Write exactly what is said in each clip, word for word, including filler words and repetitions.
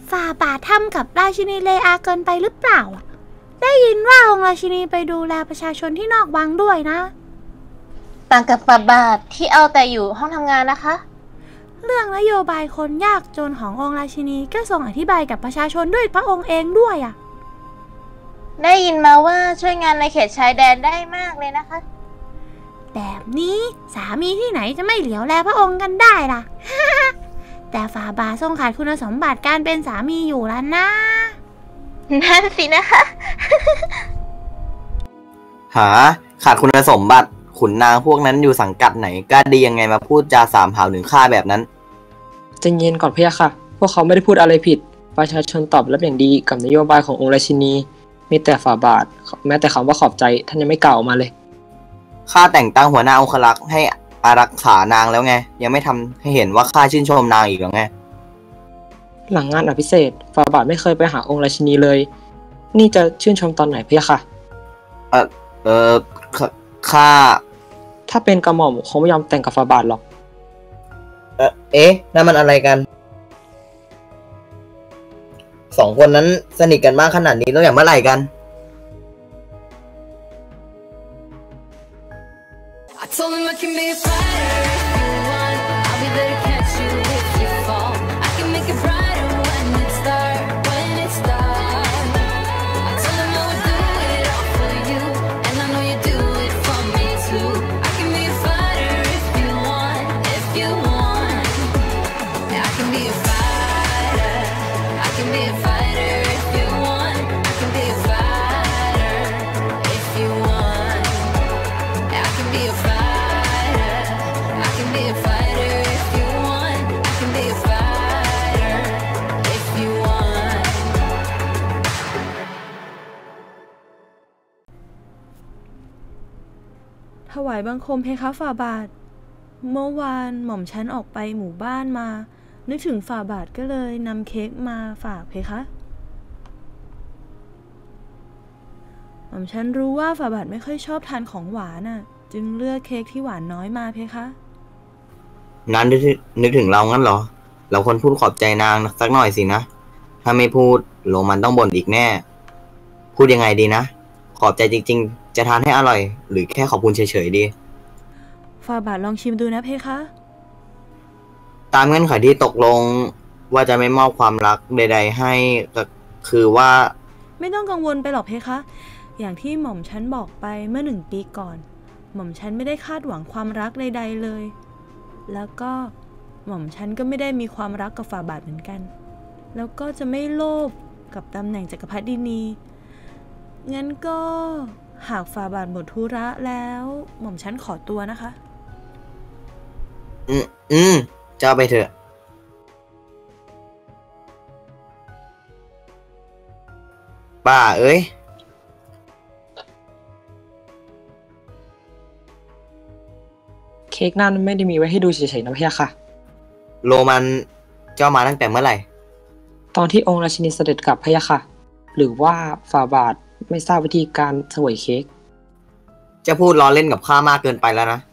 ฝ่าบาททำกับราชินีเลอาเกินไปหรือเปล่าอ่ะได้ยินว่าองค์ราชินีไปดูแลประชาชนที่นอกวังด้วยนะต่างกับฝ่าบาทที่เอาแต่อยู่ห้องทำงานนะคะเรื่องนโยบายคนยากจนขององค์ราชินีก็ทรงอธิบายกับประชาชนด้วยพระองค์เองด้วยอ่ะได้ยินมาว่าช่วยงานในเขตชายแดนได้มากเลยนะคะแบบนี้สามีที่ไหนจะไม่เหลียวแลพระองค์กันได้ล่ะ แต่ฝ่าบาททรงขาดคุณสมบัติการเป็นสามีอยู่แล้วนะนั่นสินะคะหาขาดคุณสมบัติขุนนางพวกนั้นอยู่สังกัดไหนกล้าดียังไงมาพูดจาสามหาวถึงข้าแบบนั้นใจเย็นก่อนพะยะค่ะพวกเขาไม่ได้พูดอะไรผิดประชาชนตอบรับอย่างดีกับนโยบายขององค์ราชินีมีแต่ฝ่าบาทแม้แต่คำว่าขอบใจท่านยังไม่กล่าวออกมาเลยข้าแต่งตั้งหัวหน้าองครักษ์ให้อารักขานางแล้วไงยังไม่ทำให้เห็นว่าข้าชื่นชมนางอีกหรอไงหลังงานอภิเษกฝ่าบาทไม่เคยไปหาองค์ราชินีเลยนี่จะชื่นชมตอนไหนพะยะค่ะเออเออข้าถ้าเป็นกระหม่อมคงไม่ยอมแต่งกับฝ่าบาทหรอกเออเอ๊ะนั่นมันอะไรกันสองคนนั้นสนิทกันมากขนาดนี้ตั้งแต่เมื่อไหร่กันถวายบังคมเพคะฝ่าบาทเมื่อวานหม่อมฉันออกไปหมู่บ้านมานึกถึงฝ่าบาทก็เลยนำเค้กมาฝากเพคะหม่อมฉันรู้ว่าฝ่าบาทไม่ค่อยชอบทานของหวานน่ะจึงเลือกเค้กที่หวานน้อยมาเพคะนั้นนึกถึงเรางั้นเหรอเราควรพูดขอบใจนางสักหน่อยสินะถ้าไม่พูดโรมันต้องบ่นอีกแน่พูดยังไงดีนะขอบใจจริงๆจะทานให้อร่อยหรือแค่ขอบคุณเฉยๆดีฝ่าบาทลองชิมดูนะเพคะตามเงื่อนไขที่ตกลงว่าจะไม่มอบความรักใดๆให้ก็คือว่าไม่ต้องกังวลไปหรอกเพคะอย่างที่หม่อมฉันบอกไปเมื่อหนึ่งปีก่อนหม่อมฉันไม่ได้คาดหวังความรักใดๆเลยแล้วก็หม่อมฉันก็ไม่ได้มีความรักกับฝ่าบาทเหมือนกันแล้วก็จะไม่โลภกับตำแหน่งจักรพรรดินีงั้นก็หากฝ่าบาทหมดธุระแล้วหม่อมฉันขอตัวนะคะอืมอืมเจ้าไปเถอะป้าเอ้ยเค้กนั่นไม่ได้มีไว้ให้ดูเฉยๆนะพะยะค่ะโรมันเจ้ามาตั้งแต่เมื่อไหร่ตอนที่องค์ราชินีเสด็จกลับพะยะค่ะหรือว่าฝ่าบาทไม่ทราบวิธีการเสวยเค้กจะพูดล้อเล่นกับข้ามากเกินไปแล้วนะ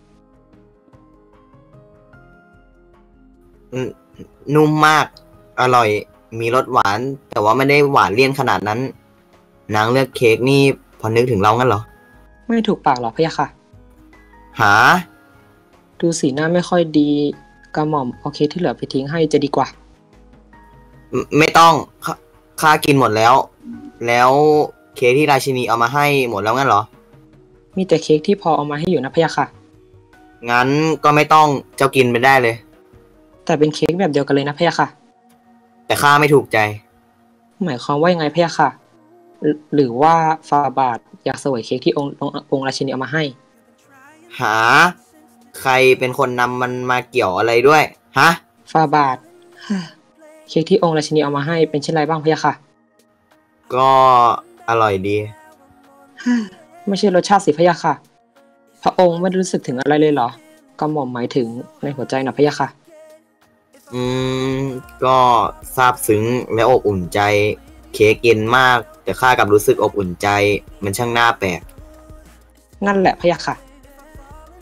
นุ่มมากอร่อยมีรสหวานแต่ว่าไม่ได้หวานเลี่ยนขนาดนั้นนางเลือกเค้กนี่พอนึกถึงเรางั้นเหรอไม่ถูกปากหรอกพะยะค่ะหาดูสีหน้าไม่ค่อยดีกระหม่อมเอาเค้กที่เหลือไปทิ้งให้จะดีกว่าไม่ต้องข้ากินหมดแล้วแล้วเค้กที่ราชินีเอามาให้หมดแล้วงั้นเหรอมีแต่เค้กที่พอเอามาให้อยู่นะพะยะค่ะงั้นก็ไม่ต้องเจ้ากินไปได้เลยแต่เป็นเค้กแบบเดียวกันเลยนะพะยะค่ะแต่ข้าไม่ถูกใจหมายความว่ายังไงพะยะค่ะหรือว่าฝ่าบาทอยากเสวยเค้กที่องค์องค์ราชินีเอามาให้หาใครเป็นคนนำมันมาเกี่ยวอะไรด้วยฮะฝ่าบาทเค้กที่องค์ราชินีเอามาให้เป็นเช่นไรบ้างพะยะค่ะก็อร่อยดีไม่ใช่รสชาติสิพะยะค่ะพระองค์ไม่รู้สึกถึงอะไรเลยเหรอกระหม่อมหมายถึงในหัวใจนะพะยะค่ะอืมก็ซาบซึ้งและอบอุ่นใจเค้กกินมากแต่ข้ากับรู้สึกอบอุ่นใจมันช่างน่าแปลกนั่นแหละพะยะค่ะ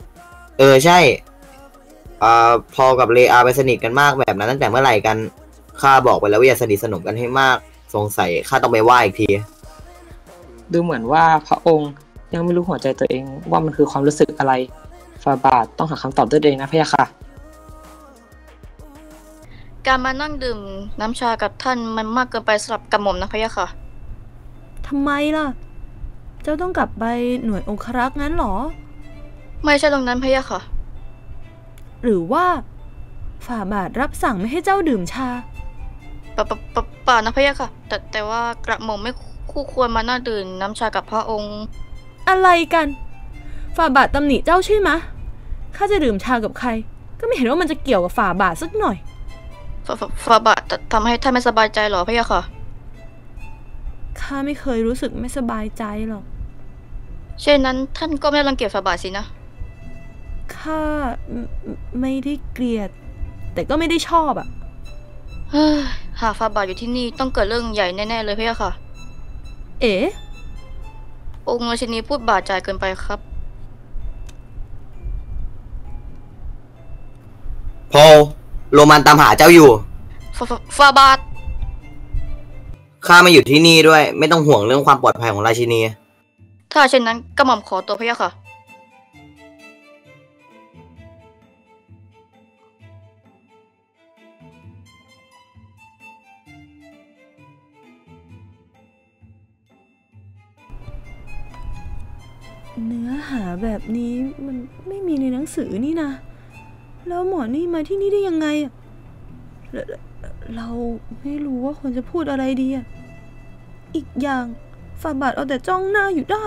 เออใช่อ่าพอกับเลอาไปสนิทกันมากแบบนั้นตั้งแต่เมื่อไหร่กันข้าบอกไปแล้วว่าอย่าสนิทสนมกันให้มาก สงสัยข้าต้องไปไหว้อีกทีดูเหมือนว่าพระองค์ยังไม่รู้หัวใจตัวเองว่ามันคือความรู้สึกอะไรฝ่าบาทต้องหาคำตอบด้วยตัวเองนะพะยะค่ะการมานั่งดื่มน้ำชากับท่านมันมากเกินไปสำหรับกระหม่อมนะพะยะค่ะทำไมล่ะ เจ้าต้องกลับไปหน่วยองครักษ์งั้นเหรอไม่ใช่ตรงนั้นพะยะค่ะหรือว่าฝ่าบาทรับสั่งไม่ให้เจ้าดื่มชาปะปะปะป่านะพะยะค่ะ แต่แต่ว่ากระหม่อมไม่คู่ควรมานั่งดื่มน้ำชากับพระองค์อะไรกันฝ่าบาทตำหนิเจ้าใช่ไหมะข้าจะดื่มชากับใคร ก็ไม่เห็นว่ามันจะเกี่ยวกับฝ่าบาทสักหน่อยฟาฟาฟาบาททำให้ท่านไม่สบายใจเหรอพะยะค่ะข้าไม่เคยรู้สึกไม่สบายใจหรอกเช่นนั้นท่านก็ไม่รังเกียจฟาบาทสินะข้าไม่ไม่ได้เกลียด แต่ก็ไม่ได้ชอบอะเฮ้ยหากฟาบาทอยู่ที่นี่ต้องเกิดเรื่องใหญ่แน่ๆเลยพะยะค่ะเอ๋องค์ราชินีพูดบาดใจเกินไปครับพอลโรมันตามหาเจ้าอยู่ฟาฟาฟาบาทข้ามาอยู่ที่นี่ด้วย ไม่ต้องห่วงเรื่องความปลอดภัยของราชินีถ้าเช่นนั้นกระหม่อมขอตัวพะยะค่ะเนื้อหาแบบนี้มันไม่มีในหนังสือนี่นะ แล้วหมอนี่มาที่นี่ได้ยังไงอะเราเราไม่รู้ว่าควรจะพูดอะไรดีอะอีกอย่างฝ่าบาทเอาแต่จ้องหน้าอยู่ได้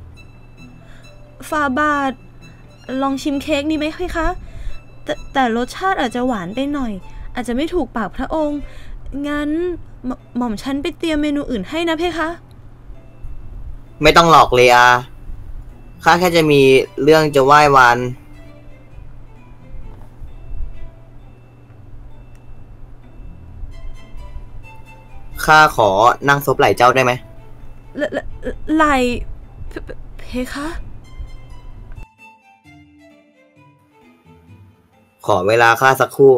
ฝ่าบาทลองชิมเค้กนี้ไหมคะ แต่แต่รสชาติอาจจะหวานไปหน่อย อาจจะไม่ถูกปากพระองค์ งั้นหมหม่อมฉันไปเตรียมเมนูอื่นให้นะเพคะไม่ต้องหลอกเลยอาข้าแค่จะมีเรื่องจะไหว้วานข้าขอนั่งซบไหล่เจ้าได้ไหมไหลไหลเพเพคะขอเวลาข้าสักครู่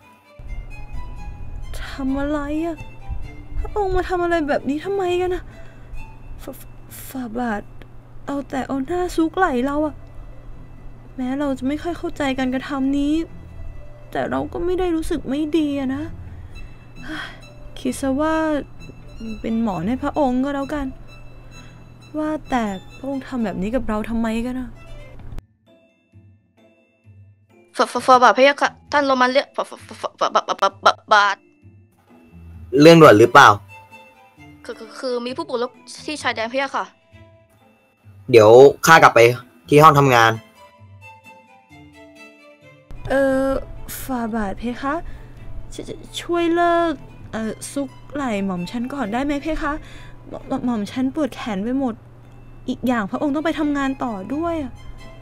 ทำอะไรอะพระองค์มาทำอะไรแบบนี้ทำไมกันนะฝฝ่าบาทเอาแต่เอาหน้าซุกไหลเราอะแม้เราจะไม่ค่อยเข้าใจการกระทำนี้ แต่เราก็ไม่ได้รู้สึกไม่ดีอะนะเฮ้ยคิดซะว่าเป็นหมอนให้พระองค์ก็แล้วกัน ว่าแต่พระองค์ทำแบบนี้กับเราทำไมกันนะฟาฟาฟาบาทพะยะค่ะ ท่านโรมันเรียกฟาฟาฟาฟาบาบาบาบาบาทเรื่องด่วนหรือเปล่าคือคือคือมีผู้บุกรุกที่ชายแดนพะยะค่ะเดี๋ยวข้ากลับไปที่ห้องทำงานเออฝ่าบาทเพคะชชช่วยเลิกเออซุกไหล่หม่อมฉันก่อนได้ไหมเพคะหม่อมหม่อมฉันปวดแขนไปหมด อีกอย่างพระองค์ต้องไปทำงานต่อด้วยอะ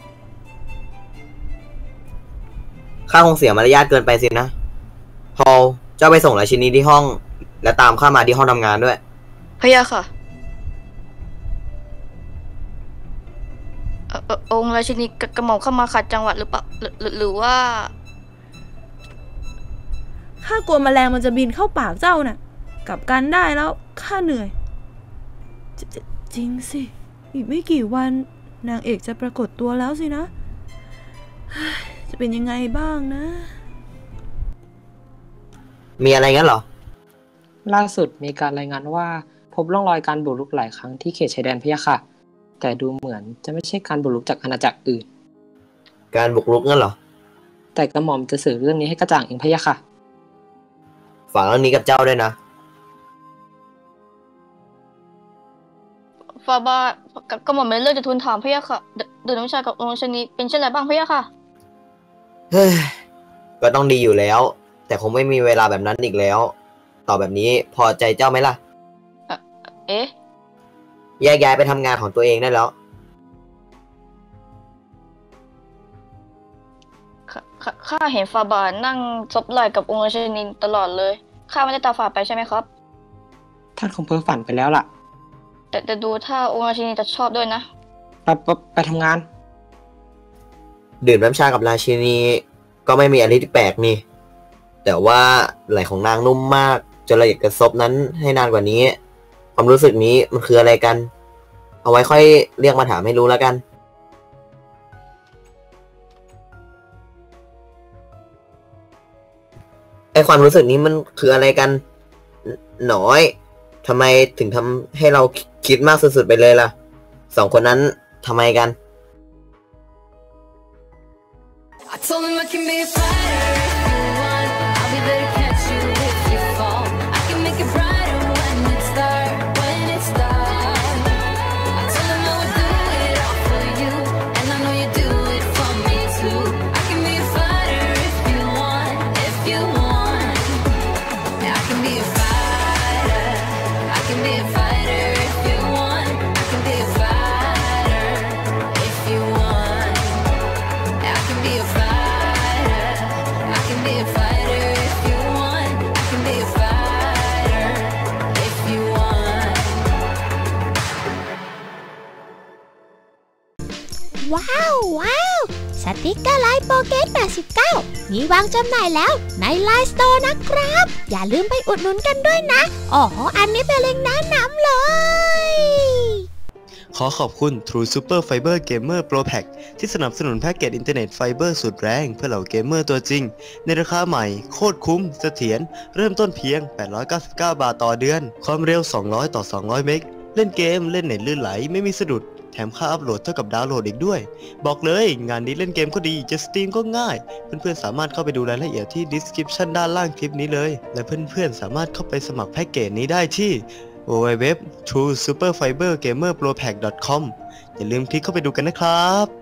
ข้าคงเสียมารยาทเกินไปสินะ พอลเจ้าไปส่งราชินีที่ห้อง และตามข้ามาที่ห้องทำงานด้วยพะยะค่ะเอ่อเอ่อองค์ราชินีกระกระหม่อมเข้ามาขัดจังหวะหรือเปล่าหรือหรือหรือว่าข้ากลัวแมลงมันจะบินเข้าปากเจ้าน่ะกลับกันได้แล้วข้าเหนื่อยจจจริงสิ อีกไม่กี่วันนางเอกจะปรากฏตัวแล้วสินะเฮ้ยจะเป็นยังไงบ้างนะมีอะไรงั้นเหรอล่าสุดมีการรายงานว่าพบร่องรอยการบุกรุกหลายครั้งที่เขตชายแดนพะยะค่ะ แต่ดูเหมือนจะไม่ใช่การบุกรุกจากอาณาจักรอื่นการบุกรุกงั้นเหรอแต่กระหม่อมจะสื่อเรื่องนี้ให้กระจ่างเองพะยะค่ะฝากเรื่องนี้กับเจ้าด้วยนะฟาบาทกระกระหม่อมเป็นเรื่องจะทูลถามพะยะค่ะเดเดินน้ำชากับองค์ราชินีเป็นเช่นไรบ้างพะยะค่ะเฮ้ย ก็ต้องดีอยู่แล้ว แต่คงไม่มีเวลาแบบนั้นอีกแล้ว ต่อแบบนี้พอใจเจ้าไหมล่ะเอ๊ะแยกย้ายไปทำงานของตัวเองได้แล้วข้าข้าข้าเห็นฟาบาทนั่งซบไหล่กับองค์ราชินีตลอดเลยข้าไม่ได้ตาฝาดไปใช่ไหมครับท่านคงเพ้อฝันไปแล้วล่ะแต่แต่ดูถ้าองค์ราชินีจะชอบด้วยนะไปไปไปทำงานดื่มน้ำชากับราชินีก็ไม่มีอะไรที่แปลกนี่แต่ว่าไหล่ของนางนุ่มมากจนเราอยากจะซบนั้นให้นานกว่านี้ ความรู้สึกนี้มันคืออะไรกัน เอาไว้ค่อยเรียกมาถามให้รู้แล้วกันไอความรู้สึกนี้มันคืออะไรกันหน่อยทำไมถึงทำให้เราคิดมากสุดๆไปเลยล่ะสองคนนั้นทำไมกัน I told him I can be a fighter if you want. I'll be there to catch you if you fall. I can make it brighter when it's dark, when it's dark. I told him I would do it all for you, and I know you do it for me too. I can be a fighter if you want, if you want. Yeah, I can be a fighter. I can be a fighter if you want. I can be a fighter if you want. Yeah, I can be a fighter. I can be a fighter if you want. I can be a fighter if you want. ว้าวว้าวสติกเกอร์ไลน์โปเกตแปดสิบเก้ามีวางจำหน่ายแล้วในไลน์สโตร์นะครับ อย่าลืมไปอุดหนุนกันด้วยนะอ๋ออันนี้เป็นเล็งก์แนะนำเลยขอขอบคุณ True Super Fiber Gamer Pro Pack ที่สนับสนุนแพ็กเกจอินเทอร์เน็ตไฟเบอร์สุดแรงเพื่อเหล่าเกมเมอร์ตัวจริงในราคาใหม่โคตรคุ้มเสถียรเริ่มต้นเพียงแปดร้อยเก้าสิบเก้าบาทต่อเดือนความเร็วสองร้อยต่อสองร้อยเมกเล่นเกมเล่นเน็ตลื่นไหลไม่มีสะดุดแถมค่าอัพโหลดเท่ากับดาวน์โหลดอีกด้วยบอกเลยงานนี้เล่นเกมก็ดีจะสตรีมก็ง่ายเพื่อนๆสามารถเข้าไปดูรายละเอียดที่ description ด้านล่างคลิปนี้เลยและเพื่อนๆสามารถเข้าไปสมัครแพ็กเกจนี้ได้ที่ ดับเบิลยู ดับเบิลยู ดับเบิลยู ดอท ทรู ซูเปอร์ ไฟเบอร์ เกมเมอร์ โปร แพ็ก ดอท คอม อย่าลืมคลิกเข้าไปดูกันนะครับ